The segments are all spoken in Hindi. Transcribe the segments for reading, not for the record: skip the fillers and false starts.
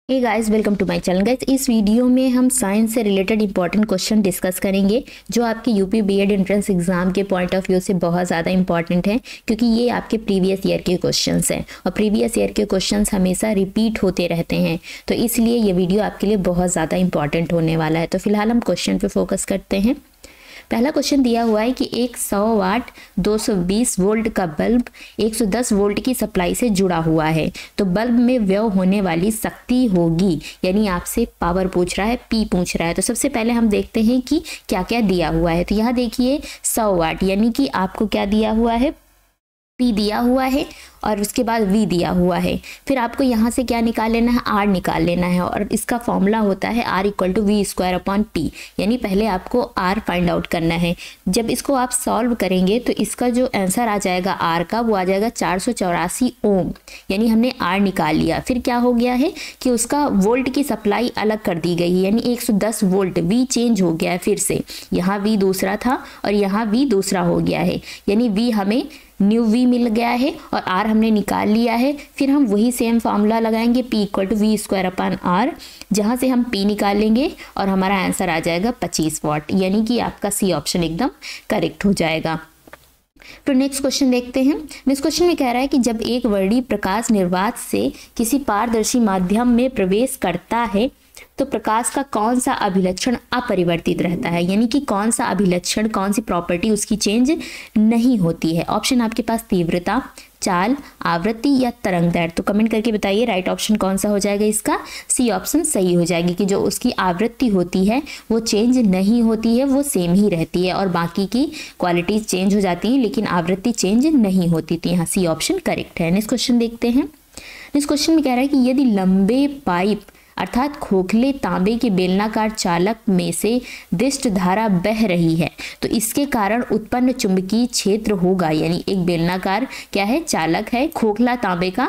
Hey guys, welcome to my channel. Guys, इस वीडियो में हम साइंस से रिलेटेड इंपॉर्टेंट क्वेश्चन डिस्कस करेंगे जो आपके यूपी बीएड एंट्रेंस एग्जाम के पॉइंट ऑफ व्यू से बहुत ज़्यादा इंपॉर्टेंट है, क्योंकि ये आपके प्रीवियस ईयर के क्वेश्चंस हैं और प्रीवियस ईयर के क्वेश्चंस हमेशा रिपीट होते रहते हैं। तो इसलिए ये वीडियो आपके लिए बहुत ज़्यादा इंपॉर्टेंट होने वाला है। तो फिलहाल हम क्वेश्चन पे फोकस करते हैं। पहला क्वेश्चन दिया हुआ है कि एक 100 वाट 220 वोल्ट का बल्ब 110 वोल्ट की सप्लाई से जुड़ा हुआ है, तो बल्ब में व्यय होने वाली शक्ति होगी, यानी आपसे पावर पूछ रहा है, पी पूछ रहा है। तो सबसे पहले हम देखते हैं कि क्या क्या दिया हुआ है। तो यहाँ देखिए 100 वाट यानी कि आपको क्या दिया हुआ है, P दिया हुआ है और उसके बाद V दिया हुआ है। फिर आपको यहाँ से क्या निकाल लेना है, R निकाल लेना है और इसका फॉर्मूला होता है R = V²/P, यानी पहले आपको R फाइंड आउट करना है। जब इसको आप सॉल्व करेंगे तो इसका जो आंसर आ जाएगा R का, वो आ जाएगा 484 ओम, यानी हमने R निकाल लिया। फिर क्या हो गया है कि उसका वोल्ट की सप्लाई अलग कर दी गई है, यानी 110 वोल्ट, V चेंज हो गया है। फिर से यहाँ V दूसरा था और यहाँ V दूसरा हो गया है, यानी V हमें न्यू V मिल गया है और R हमने निकाल लिया है। फिर हम वही सेम फार्मूला लगाएंगे, P = V²/R, जहाँ से हम P निकालेंगे और हमारा आंसर आ जाएगा 25 वाट, यानी कि आपका C ऑप्शन एकदम करेक्ट हो जाएगा। तो नेक्स्ट क्वेश्चन देखते हैं। नेक्स्ट क्वेश्चन में कह रहा है कि जब एक वर्णी प्रकाश निर्वात से किसी पारदर्शी माध्यम में प्रवेश करता है तो प्रकाश का कौन सा अभिलक्षण अपरिवर्तित रहता है, यानी कि कौन सा अभिलक्षण, कौन सी प्रॉपर्टी उसकी चेंज नहीं होती है। ऑप्शन आपके पास तीव्रता, चाल, आवृत्ति या तरंग दैर्घ्य। तो कमेंट करके बताइए राइट ऑप्शन कौन सा हो जाएगा इसका। सी ऑप्शन सही हो जाएगी कि जो उसकी आवृत्ति होती है वो चेंज नहीं होती है, वो सेम ही रहती है और बाकी की क्वालिटीज चेंज हो जाती हैं लेकिन आवृत्ति चेंज नहीं होती। तो यहाँ सी ऑप्शन करेक्ट है। नेक्स्ट क्वेश्चन देखते हैं। नेक्स्ट क्वेश्चन में कह रहा है कि यदि लंबे पाइप अर्थात खोखले तांबे के बेलनाकार चालक में से दिष्ट धारा बह रही है तो इसके कारण उत्पन्न चुंबकीय क्षेत्र होगा, यानी एक बेलनाकार क्या है, चालक है खोखला तांबे का,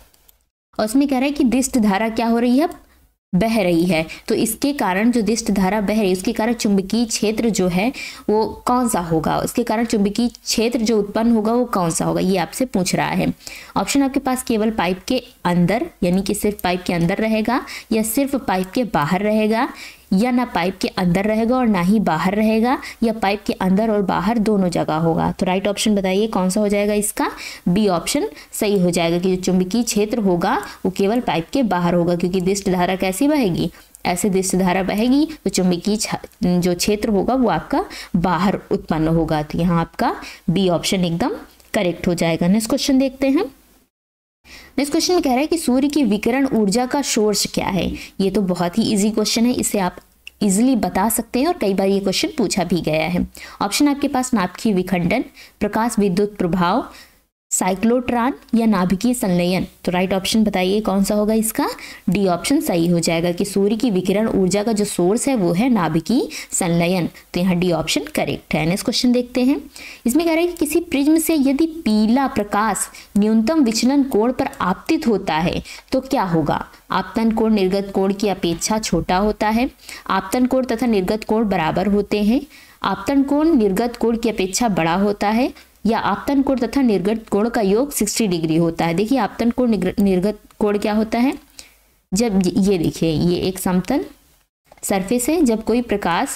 और उसमें कह रहा है कि दिष्ट धारा क्या हो रही है, बह रही है। तो इसके कारण जो दिष्ट धारा बह रही है उसके कारण चुंबकीय क्षेत्र जो है वो कौन सा होगा, उसके कारण चुंबकीय क्षेत्र जो उत्पन्न होगा वो कौन सा होगा, ये आपसे पूछ रहा है। ऑप्शन आपके पास केवल पाइप के अंदर, यानी कि सिर्फ पाइप के अंदर रहेगा, या सिर्फ पाइप के बाहर रहेगा, या ना पाइप के अंदर रहेगा और ना ही बाहर रहेगा, या पाइप के अंदर और बाहर दोनों जगह होगा। तो राइट ऑप्शन बताइए कौन सा हो जाएगा इसका। बी ऑप्शन सही हो जाएगा कि जो चुंबकीय क्षेत्र होगा वो केवल पाइप के बाहर होगा, क्योंकि दिष्ट धारा कैसी बहेगी, ऐसे दिष्ट धारा बहेगी तो चुंबकीय जो क्षेत्र होगा वो आपका बाहर उत्पन्न होगा। तो यहाँ आपका बी ऑप्शन एकदम करेक्ट हो जाएगा। नेक्स्ट क्वेश्चन देखते हैं। नेक्स्ट क्वेश्चन में कह रहा है कि सूर्य की विकिरण ऊर्जा का सोर्स क्या है। ये तो बहुत ही इजी क्वेश्चन है, इसे आप इजीली बता सकते हैं और कई बार ये क्वेश्चन पूछा भी गया है। ऑप्शन आपके पास नाभिकीय विखंडन, प्रकाश विद्युत प्रभाव, साइक्लोट्रॉन या नाभिकीय संलयन। तो राइट ऑप्शन बताइए कौन सा होगा इसका। डी ऑप्शन सही हो जाएगा कि सूर्य की विकिरण ऊर्जा का जो सोर्स है वो है नाभिकीय संलयन। तो यहाँ डी ऑप्शन करेक्ट है। नेक्स्ट क्वेश्चन देखते हैं। इसमें कह रहे हैं कि किसी प्रिज्म से यदि पीला प्रकाश न्यूनतम विचलन कोण पर आपतित होता है तो क्या होगा। आपतन कोण निर्गत कोण की अपेक्षा छोटा होता है, आपतन कोण तथा निर्गत कोण बराबर होते हैं, आपतन कोण निर्गत कोण की अपेक्षा बड़ा होता है, या आपतन कोण तथा निर्गत कोण का योग 60 डिग्री होता है। देखिए आपतन कोण निर्गत कोण क्या होता है, जब ये देखिए ये एक समतल सरफेस है, जब कोई प्रकाश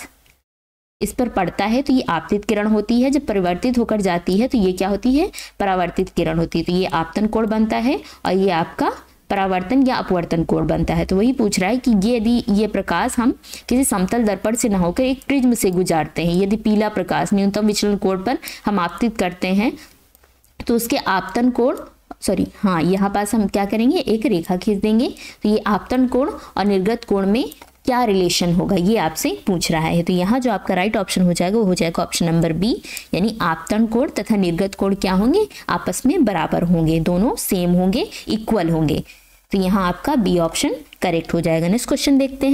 इस पर पड़ता है तो ये आपतित किरण होती है, जब परिवर्तित होकर जाती है तो ये क्या होती है, परावर्तित किरण होती है। तो ये आपतन कोण बनता है और ये आपका परावर्तन या अपवर्तन कोण बनता है। तो वही पूछ रहा है कि यदि ये प्रकाश हम किसी समतल दर्पण से न होकर एक प्रिज्म से गुजारते हैं, यदि पीला प्रकाश न्यूनतम विचलन कोण पर हम आपतित करते हैं तो उसके आपतन कोण यहाँ पास हम क्या करेंगे, एक रेखा खींच देंगे। तो ये आपतन कोण और निर्गत कोण में क्या रिलेशन होगा ये आपसे पूछ रहा है। तो यहाँ जो आपका राइट ऑप्शन हो जाएगा वो हो जाएगा ऑप्शन नंबर बी, यानी आपतन कोण तथा निर्गत कोण क्या होंगे, आपस में बराबर होंगे, दोनों सेम होंगे, इक्वल होंगे। तो यहाँ आपका बी ऑप्शन करेक्ट हो जाएगा। नेक्स्ट क्वेश्चन देखते हैं।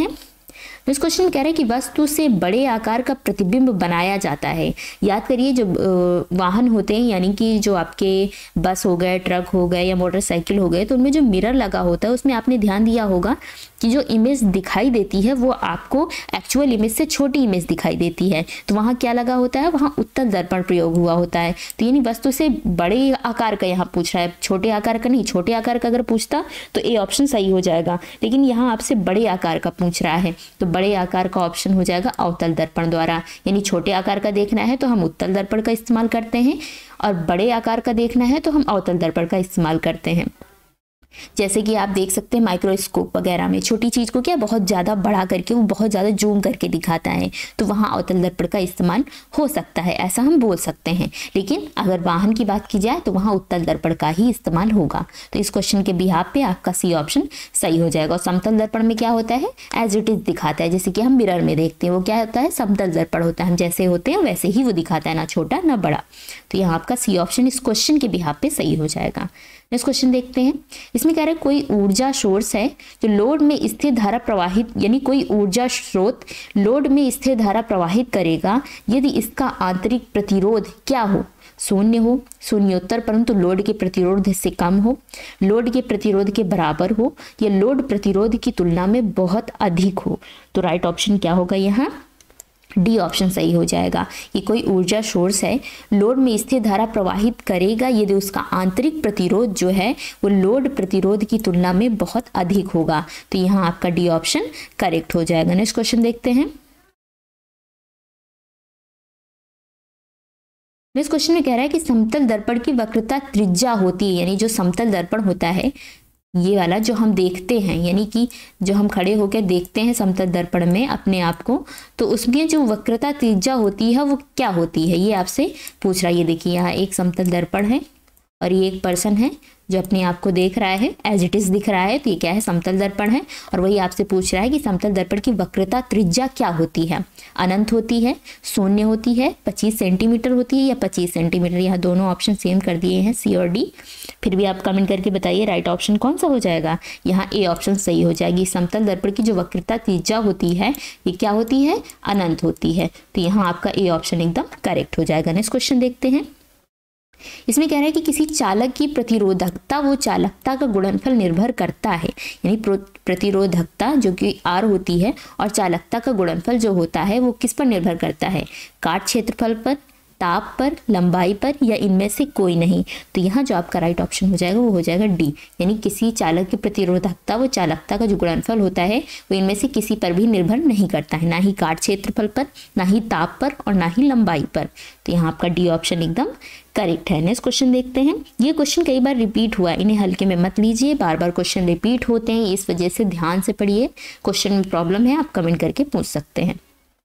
नेक्स्ट क्वेश्चन कह रहे हैं कि वस्तु से बड़े आकार का प्रतिबिंब बनाया जाता है। याद करिए जो वाहन होते हैं, यानी कि जो आपके बस हो गए, ट्रक हो गए या मोटरसाइकिल हो गए, तो उनमें जो मिरर लगा होता है उसमें आपने ध्यान दिया होगा कि जो इमेज दिखाई देती है वो आपको एक्चुअल इमेज से छोटी इमेज दिखाई देती है। तो वहाँ क्या लगा होता है, वहाँ उत्तल दर्पण प्रयोग हुआ होता है। तो यानी वस्तु से बड़े आकार का यहाँ पूछ रहा है, छोटे आकार का नहीं। छोटे आकार का अगर पूछता तो ए ऑप्शन सही हो जाएगा, लेकिन यहाँ आपसे बड़े आकार का पूछ रहा है, तो बड़े आकार का ऑप्शन हो जाएगा अवतल दर्पण द्वारा। यानी छोटे आकार का देखना है तो हम उत्तल दर्पण का इस्तेमाल करते हैं, और बड़े आकार का देखना है तो हम अवतल दर्पण का इस्तेमाल करते हैं। जैसे कि आप देख सकते हैं माइक्रोस्कोप वगैरह में छोटी चीज़ को क्या बहुत ज़्यादा बड़ा करके, वो बहुत ज़्यादा जूम करके दिखाता है, तो वहाँ अवतल दर्पण का इस्तेमाल हो सकता है, ऐसा हम बोल सकते हैं। लेकिन अगर वाहन की बात की जाए तो वहाँ उत्तल दर्पण का ही इस्तेमाल होगा। तो इस क्वेश्चन के बिहाफ पे आपका सी ऑप्शन सही हो जाएगा। और समतल दर्पण में क्या होता है, एज इट इज दिखाता है, जैसे कि हम मिरर में देखते हैं, वो क्या होता है, समतल दर्पण होता है, हम जैसे होते हैं वैसे ही वो दिखाता है, ना छोटा ना बड़ा। तो यहाँ आपका सी ऑप्शन इस क्वेश्चन के बिहाफ पे सही हो जाएगा। नेक्स्ट क्वेश्चन देखते हैं। इसमें कह रहे हैं कोई ऊर्जा सोर्स है जो लोड में स्थिर धारा प्रवाहित, यानी कोई ऊर्जा स्रोत लोड में स्थिर धारा प्रवाहित करेगा यदि इसका आंतरिक प्रतिरोध क्या हो, शून्य हो, शून्योत्तर परंतु लोड के प्रतिरोध से कम हो, लोड के प्रतिरोध के बराबर हो, या लोड प्रतिरोध की तुलना में बहुत अधिक हो। तो राइट ऑप्शन क्या होगा यहाँ, डी ऑप्शन सही हो जाएगा। कि कोई ऊर्जा सोर्स है लोड में स्थिर धारा प्रवाहित करेगा यदि उसका आंतरिक प्रतिरोध जो है वो लोड प्रतिरोध की तुलना में बहुत अधिक होगा। तो यहाँ आपका डी ऑप्शन करेक्ट हो जाएगा। नेक्स्ट क्वेश्चन देखते हैं। नेक्स्ट क्वेश्चन में कह रहा है कि समतल दर्पण की वक्रता त्रिज्या होती है, यानी जो समतल दर्पण होता है ये वाला जो हम देखते हैं, यानी कि जो हम खड़े होकर देखते हैं समतल दर्पण में अपने आप को, तो उसमें जो वक्रता त्रिज्या होती है वो क्या होती है, ये आपसे पूछ रहा है। ये देखिए यहाँ एक समतल दर्पण है और ये एक पर्सन है जो अपने आप को देख रहा है, एज इट इज दिख रहा है, तो ये क्या है, समतल दर्पण है। और वही आपसे पूछ रहा है कि समतल दर्पण की वक्रता त्रिज्या क्या होती है, अनंत होती है, शून्य होती है, 25 सेंटीमीटर होती है या 25 सेंटीमीटर। यहाँ दोनों ऑप्शन सेम कर दिए हैं, सी और डी। फिर भी आप कमेंट करके बताइए राइट ऑप्शन कौन सा हो जाएगा। यहाँ ए ऑप्शन सही हो जाएगी। समतल दर्पण की जो वक्रता त्रिज्या होती है ये क्या होती है, अनंत होती है। तो यहाँ आपका ए ऑप्शन एकदम करेक्ट हो जाएगा। नेक्स्ट क्वेश्चन देखते हैं। इसमें कह रहा है कि किसी चालक की प्रतिरोधकता वो चालकता का गुणनफल निर्भर करता है, यानी प्रतिरोधकता जो कि आर होती है और चालकता का गुणनफल जो होता है वो किस पर निर्भर करता है, काट क्षेत्रफल पर, ताप पर, लंबाई पर, या इनमें से कोई नहीं। तो यहाँ जो आपका राइट ऑप्शन हो जाएगा वो हो जाएगा डी, यानी किसी चालक की प्रतिरोधकता वो चालकता का जो गुणनफल होता है वो इनमें से किसी पर भी निर्भर नहीं करता है, ना ही काट क्षेत्रफल पर, ना ही ताप पर और ना ही लंबाई पर। तो यहाँ आपका डी ऑप्शन एकदम करेक्ट है। नेक्स्ट क्वेश्चन देखते हैं। ये क्वेश्चन कई बार रिपीट हुआ है, इन्हें हल्के में मत लीजिए, बार बार क्वेश्चन रिपीट होते हैं, इस वजह से ध्यान से पढ़िए। क्वेश्चन में प्रॉब्लम है आप कमेंट करके पूछ सकते हैं।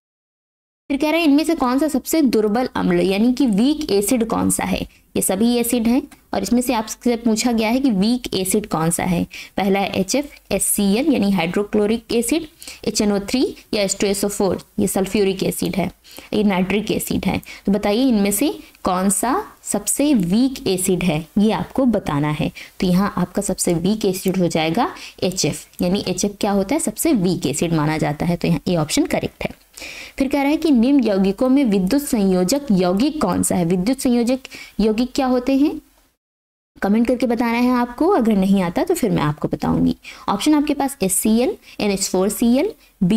फिर कह रहे हैं इनमें से कौन सा सबसे दुर्बल अम्ल, यानी कि वीक एसिड कौन सा है। ये सभी एसिड हैं और इसमें से आपसे पूछा गया है कि वीक एसिड कौन सा है। पहला है HFSCl यानी हाइड्रोक्लोरिक एसिड, HNO3 या H2SO4 ये सल्फ्यूरिक एसिड है, ये नाइट्रिक एसिड है। तो बताइए इनमें से कौन सा सबसे वीक एसिड है, ये आपको बताना है। तो यहाँ आपका सबसे वीक एसिड हो जाएगा HF, यानी HF क्या होता है, सबसे वीक एसिड माना जाता है। तो यहाँ ए ऑप्शन करेक्ट है। फिर कह रहा है कि निम्न यौगिकों में विद्युत संयोजक यौगिक कौन सा है। विद्युत संयोजक यौगिक क्या होते हैं, कमेंट करके बताना है आपको, अगर नहीं आता तो फिर मैं आपको बताऊंगी। ऑप्शन आपके पास HCl, NH4Cl,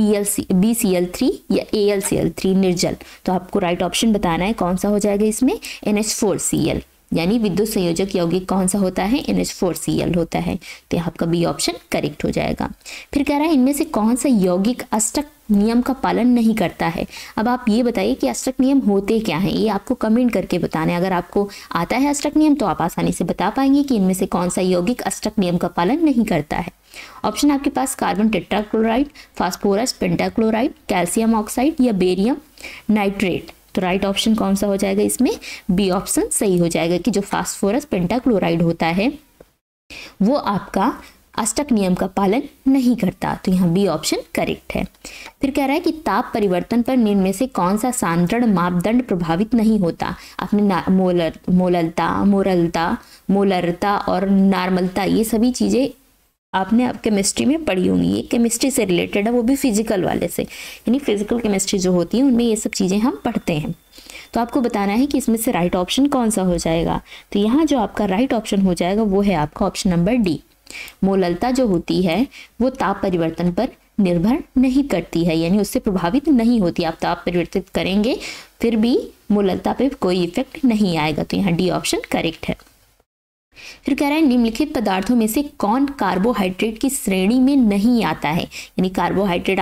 BCl3 या AlCl3 निर्जल। तो आपको राइट ऑप्शन बताना है कौन सा हो जाएगा इसमें, NH4Cl, यानी विद्युत संयोजक यौगिक कौन सा होता है, NH4Cl होता है। तो आपका बी ऑप्शन करेक्ट हो जाएगा। फिर कह रहा है इनमें से कौन सा यौगिक अष्टक नियम का पालन नहीं करता है। अब आप ये बताइए कि अष्टक नियम होते क्या हैं, ये आपको कमेंट करके बताना है। अगर आपको आता है अष्टक नियम तो आप आसानी से बता पाएंगे कि इनमें से कौन सा यौगिक अष्टक नियम का पालन नहीं करता है। ऑप्शन आपके पास carbon tetrachloride, phosphorus pentachloride, calcium oxide या बेरियम नाइट्रेट। तो राइट ऑप्शन कौन सा हो जाएगा इसमें, बी ऑप्शन सही हो जाएगा कि जो फास्फोरस पेंटाक्लोराइड होता है वो आपका अष्टक नियम का पालन नहीं करता। तो यहाँ बी ऑप्शन करेक्ट है। फिर कह रहा है कि ताप परिवर्तन पर निम्न में से कौन सा सांद्रण मापदंड प्रभावित नहीं होता। आपने मोलरता, मोरलता और नॉर्मलता ये सभी चीजें आपने आप केमिस्ट्री में पढ़ी होंगी, ये केमिस्ट्री से रिलेटेड है, वो भी फिजिकल वाले से, यानी फिजिकल केमिस्ट्री जो होती है उनमें ये सब चीज़ें हम पढ़ते हैं। तो आपको बताना है कि इसमें से राइट ऑप्शन कौन सा हो जाएगा। तो यहाँ जो आपका राइट ऑप्शन हो जाएगा वो है आपका ऑप्शन नंबर डी। मोललता जो होती है वो ताप परिवर्तन पर निर्भर नहीं करती है, यानी उससे प्रभावित नहीं होती। आप ताप परिवर्तित करेंगे फिर भी मोललता पे कोई इफेक्ट नहीं आएगा। तो यहाँ डी ऑप्शन करेक्ट है। फिर कह रहा है निम्नलिखित पदार्थों में से कौन कार्बोहाइड्रेट की श्रेणी में नहीं आता है। यानी कार्बोहाइड्रेट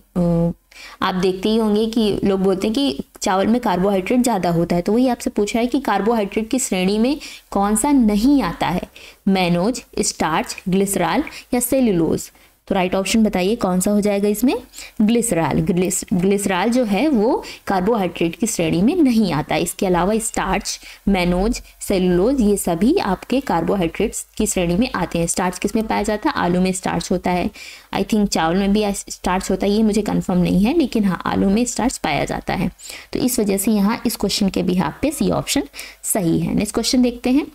आप देखते ही होंगे कि लोग बोलते हैं कि चावल में कार्बोहाइड्रेट ज़्यादा होता है, तो वही आपसे पूछा है कि कार्बोहाइड्रेट की श्रेणी में कौन सा नहीं आता है, मैनोज, स्टार्च, ग्लिसरॉल या सेल्यूलोज। तो राइट ऑप्शन बताइए कौन सा हो जाएगा इसमें, ग्लिसरॉल। ग्लिसरॉल जो है वो कार्बोहाइड्रेट की श्रेणी में नहीं आता। इसके अलावा स्टार्च, मैनोज, सेलुलोज ये सभी आपके कार्बोहाइड्रेट्स की श्रेणी में आते हैं। स्टार्च किस में पाया जाता है, आलू में स्टार्च होता है, आई थिंक चावल में भी स्टार्च होता है, ये मुझे कंफर्म नहीं है, लेकिन हाँ आलू में स्टार्च पाया जाता है। तो इस वजह से यहाँ इस क्वेश्चन के बिहाफ पे सी ऑप्शन सही है। नेक्स्ट क्वेश्चन देखते हैं।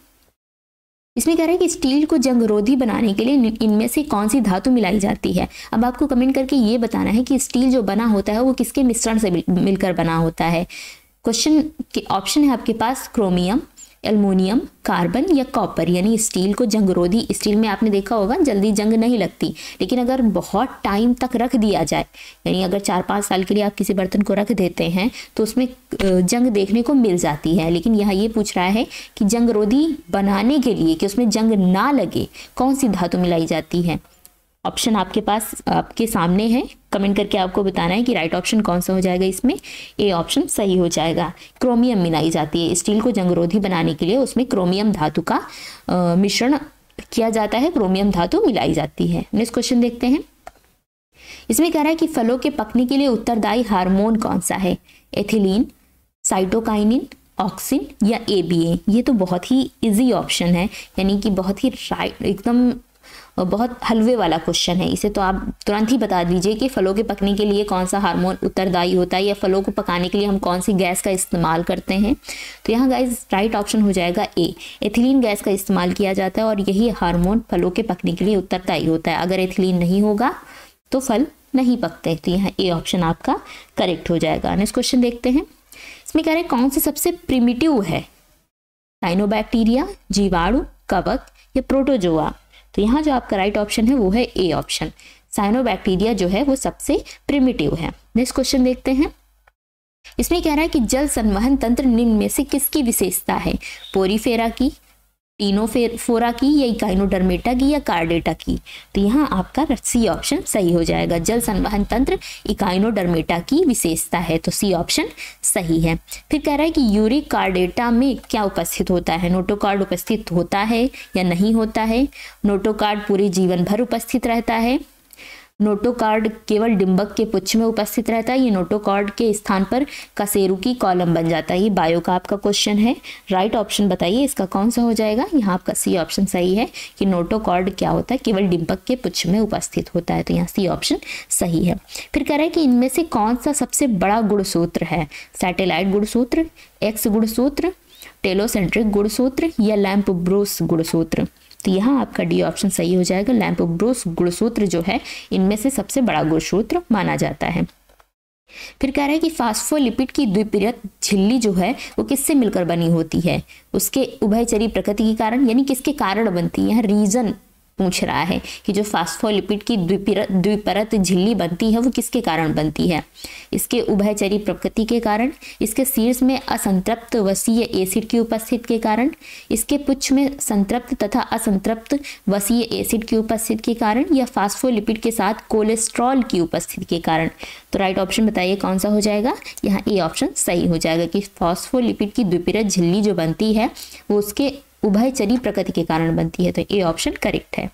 इसमें कह रहा है कि स्टील को जंगरोधी बनाने के लिए इनमें से कौन सी धातु मिलाई जाती है। अब आपको कमेंट करके ये बताना है कि स्टील जो बना होता है वो किसके मिश्रण से मिलकर बना होता है। क्वेश्चन के ऑप्शन है आपके पास क्रोमियम, एल्युमिनियम, कार्बन या कॉपर। यानी स्टील को जंगरोधी, स्टील में आपने देखा होगा जल्दी जंग नहीं लगती, लेकिन अगर बहुत टाइम तक रख दिया जाए, यानी अगर 4-5 साल के लिए आप किसी बर्तन को रख देते हैं तो उसमें जंग देखने को मिल जाती है। लेकिन यहाँ ये पूछ रहा है कि जंगरोधी बनाने के लिए, कि उसमें जंग ना लगे, कौन सी धातु मिलाई जाती है। ऑप्शन आपके पास आपके सामने है, कमेंट करके आपको बताना है कि राइट ऑप्शन कौन सा हो जाएगा इसमें। ए ऑप्शन सही हो जाएगा। क्रोमियम मिलाई जाती है स्टील को जंगरोधी बनाने के लिए, उसमें क्रोमियम धातु का मिश्रण किया जाता है, क्रोमियम धातु मिलाई जाती है। नेक्स्ट क्वेश्चन देखते हैं। इसमें कह रहा है कि फलों के पकने के लिए उत्तरदायी हार्मोन कौन सा है, एथिलीन, साइटोकाइनिन, ऑक्सिन या एबीए। ये तो बहुत ही इजी ऑप्शन है, यानी कि बहुत ही राइट, एकदम बहुत हलवे वाला क्वेश्चन है। इसे तो आप तुरंत ही बता दीजिए कि फलों के पकने के लिए कौन सा हार्मोन उत्तरदायी होता है, या फलों को पकाने के लिए हम कौन सी गैस का इस्तेमाल करते हैं। तो यहाँ गाइस राइट ऑप्शन हो जाएगा ए, एथिलीन गैस का इस्तेमाल किया जाता है और यही हार्मोन फलों के पकने के लिए उत्तरदायी होता है। अगर एथिलीन नहीं होगा तो फल नहीं पकते। तो यहाँ ए ऑप्शन आपका करेक्ट हो जाएगा। नेक्स्ट क्वेश्चन देखते हैं। इसमें कह रहे हैं कौन सा सबसे प्रिमिटिव है, साइनोबैक्टीरिया, जीवाणु, कवक या प्रोटोजोआ। तो यहाँ जो आपका राइट ऑप्शन है वो है ए ऑप्शन, साइनोबैक्टीरिया जो है वो सबसे प्रिमिटिव है। नेक्स्ट क्वेश्चन देखते हैं। इसमें कह रहा है कि जल संवहन तंत्र निम्न में से किसकी विशेषता है, पोरीफेरा की, टीनोफोरा की या इकाइनोडर्मेटा की या कार्डेटा की। तो यहाँ आपका सी ऑप्शन सही हो जाएगा। जल संवहन तंत्र इकाइनोडर्मेटा की विशेषता है, तो सी ऑप्शन सही है। फिर कह रहा है कि यूरिक कार्डेटा में क्या उपस्थित होता है, नोटोकार्ड उपस्थित होता है या नहीं होता है, नोटोकार्ड पूरे जीवन भर उपस्थित रहता है, नोटोकार्ड केवल डिंबक के पुच्छ में उपस्थित रहता है, ये नोटोकार्ड के स्थान पर कशेरुकी कॉलम बन जाता है। ये बायो का आपका क्वेश्चन है। राइट ऑप्शन बताइए इसका कौन सा हो जाएगा। यहाँ आपका सी ऑप्शन सही है कि नोटोकार्ड क्या होता है, केवल डिंबक के पुच्छ में उपस्थित होता है। तो यहाँ सी ऑप्शन सही है। फिर कह रहा है कि इनमें से कौन सा सबसे बड़ा गुणसूत्र है, सैटेलाइट गुणसूत्र, एक्स गुणसूत्र, टेलोसेंट्रिक गुणसूत्र या लैम्पब्रोस गुणसूत्र। तो यहाँ आपका डी ऑप्शन सही हो जाएगा। लैम्पब्रोस गुणसूत्र जो है इनमें से सबसे बड़ा गुणसूत्र माना जाता है। फिर कह रहा है कि फास्फोलिपिड की द्विपरत झिल्ली जो है वो किससे मिलकर बनी होती है, उसके उभयचरी प्रकृति के कारण, यानी किसके कारण बनती है। यहाँ रीजन पूछ रहा है कि जो फास्फोलिपिड की द्विपरत झिल्ली बनती है वो किसके कारण बनती है, इसके उभयचरी प्रकृति के कारण, इसके शीर्ष में असंतृप्त वसीय एसिड की उपस्थिति के कारण, इसके पुच्छ में संतृप्त तथा असंतृप्त वसीय एसिड की उपस्थिति के कारण, या फास्फोलिपिड के साथ कोलेस्ट्रॉल की उपस्थिति के कारण। तो राइट ऑप्शन बताइए कौन सा हो जाएगा। यहाँ ए ऑप्शन सही हो जाएगा कि फास्फोलिपिड की द्विपरत झिल्ली जो बनती है वो उसके उभयचरी प्रकृति के कारण बनती है। तो ए ऑप्शन करेक्ट है।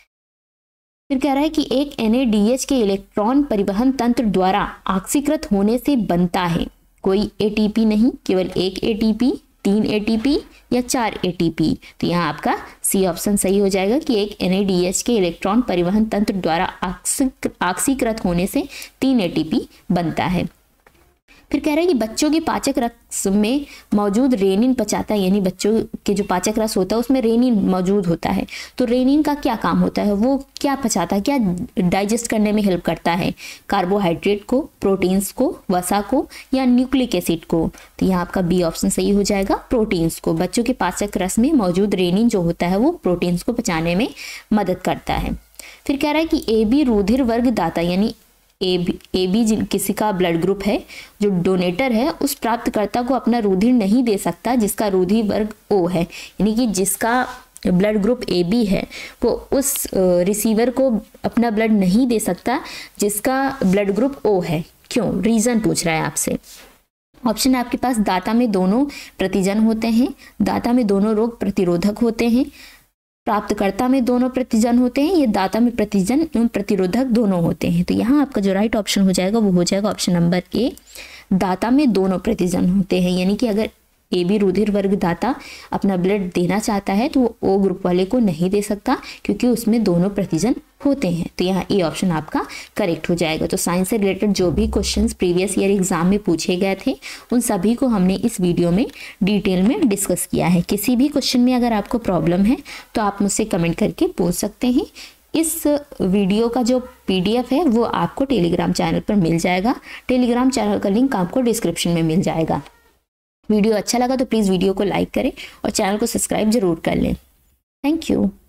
फिर कह रहा है कि एक NADH के इलेक्ट्रॉन परिवहन तंत्र द्वारा ऑक्सीकृत होने से बनता है, कोई ATP नहीं, केवल एक ATP, 3 ATP या 4 ATP। तो यहाँ आपका सी ऑप्शन सही हो जाएगा कि एक NADH के इलेक्ट्रॉन परिवहन तंत्र द्वारा ऑक्सीकृत होने से 3 ATP बनता है। फिर कह रहा है कि बच्चों के पाचक रस में मौजूद रेनिन पचाता है, यानी बच्चों के जो पाचक रस होता है उसमें रेनिन मौजूद होता है। तो रेनिन का क्या काम होता है, वो क्या पचाता है, क्या डाइजेस्ट करने में हेल्प करता है, कार्बोहाइड्रेट को, प्रोटीन्स को, वसा को या न्यूक्लिक एसिड को। तो यहाँ आपका बी ऑप्शन सही हो जाएगा, प्रोटीन्स को। बच्चों के पाचक रस में मौजूद रेनिन जो होता है वो प्रोटीन्स को पचाने में मदद करता है। फिर कह रहा है कि ए बी रुधिर वर्ग दाता, यानी ए बी किसी का ब्लड ग्रुप है, जो डोनेटर है उस प्राप्तकर्ता को अपना रुधिर नहीं दे सकता जिसका रुधिर वर्ग ओ है, यानी कि जिसका ब्लड ग्रुप ए बी है वो उस रिसीवर को अपना ब्लड नहीं दे सकता जिसका ब्लड ग्रुप ओ है। क्यों, रीज़न पूछ रहा है आपसे। ऑप्शन है आपके पास, दाता में दोनों प्रतिजन होते हैं, दाता में दोनों रोग प्रतिरोधक होते हैं, प्राप्तकर्ता में दोनों प्रतिजन होते हैं, ये दाता में प्रतिजन एवं प्रतिरोधक दोनों होते हैं। तो यहाँ आपका जो राइट ऑप्शन हो जाएगा वो हो जाएगा ऑप्शन नंबर ए, दाता में दोनों प्रतिजन होते हैं। यानी कि अगर ए बी रुधिर वर्ग दाता अपना ब्लड देना चाहता है तो वो ओ ग्रुप वाले को नहीं दे सकता क्योंकि उसमें दोनों प्रतिजन होते हैं। तो यहाँ ए ऑप्शन आपका करेक्ट हो जाएगा। तो साइंस से रिलेटेड जो भी क्वेश्चंस प्रीवियस ईयर एग्जाम में पूछे गए थे उन सभी को हमने इस वीडियो में डिटेल में डिस्कस किया है। किसी भी क्वेश्चन में अगर आपको प्रॉब्लम है तो आप मुझसे कमेंट करके पूछ सकते हैं। इस वीडियो का जो PDF है वो आपको टेलीग्राम चैनल पर मिल जाएगा। टेलीग्राम चैनल का लिंक आपको डिस्क्रिप्शन में मिल जाएगा। वीडियो अच्छा लगा तो प्लीज़ वीडियो को लाइक करें और चैनल को सब्सक्राइब जरूर कर लें। Thank you.